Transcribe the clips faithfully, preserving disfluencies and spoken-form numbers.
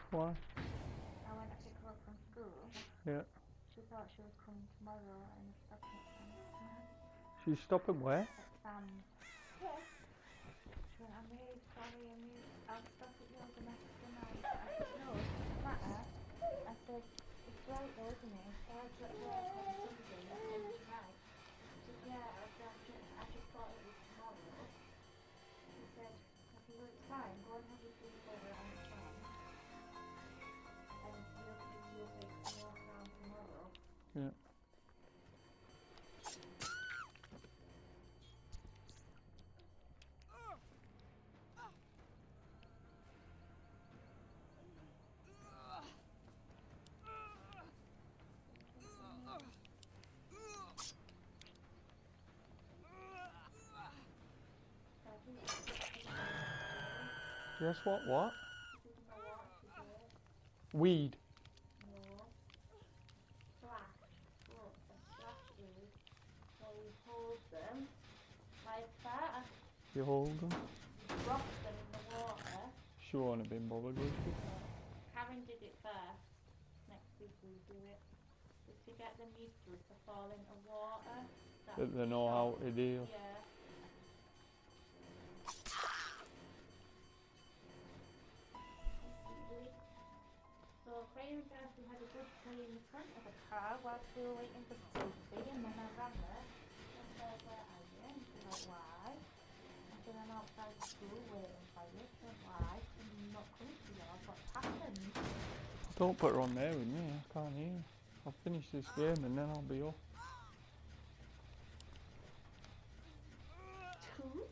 Why? I went to pick her up from school. Yeah. She thought she was coming tomorrow and I stopped at Sam's. She's stopping where? At Sam's. Yeah. She went, I'm really sorry, I'm really, I'll stop at yours and after tonight. I said, no, it doesn't matter. I said, it's right though, isn't it? If I dropped you off on Sunday, I come tonight. She said, yeah, I, I just thought it was tomorrow. She said, I said, well, it's fine, go and have your sleepover on the farm. And you'll, you'll be walk around tomorrow. Yeah. Guess what? What? Weed. No. Splash. Look, a splash is where you hold them like that. You hold them. Drop them in the water. She won't have been bothered with it. Karen did it first. Next week we'll do it. Just to get them used to it to fall into water. That they know how to deal. Yeah. So Craig and Darcy had a good play in the front of the car whilst we were waiting for Sophie, and then I ran there and said, where are you? And she's like, why? I said, I'm outside school waiting for you. She went, why? And you're not coming to yours, what's happened? Don't put her on there with me, I can't hear. I'll finish this game and then I'll be off. Cool.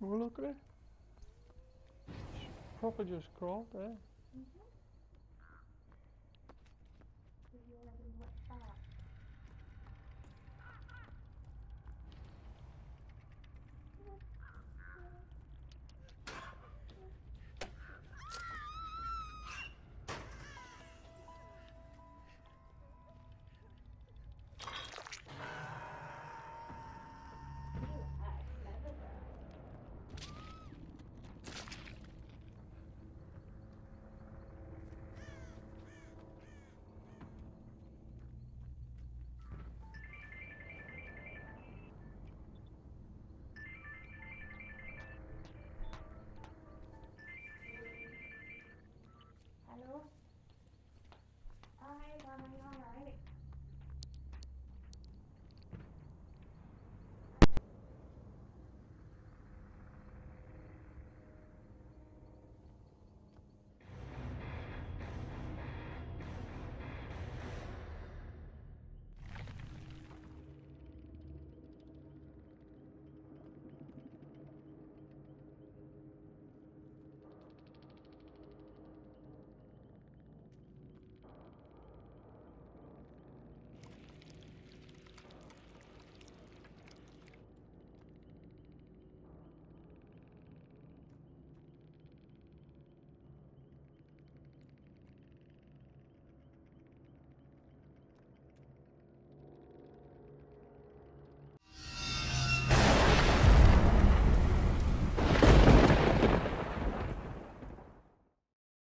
Oh, look at it. Proper just crawled there. Mhm.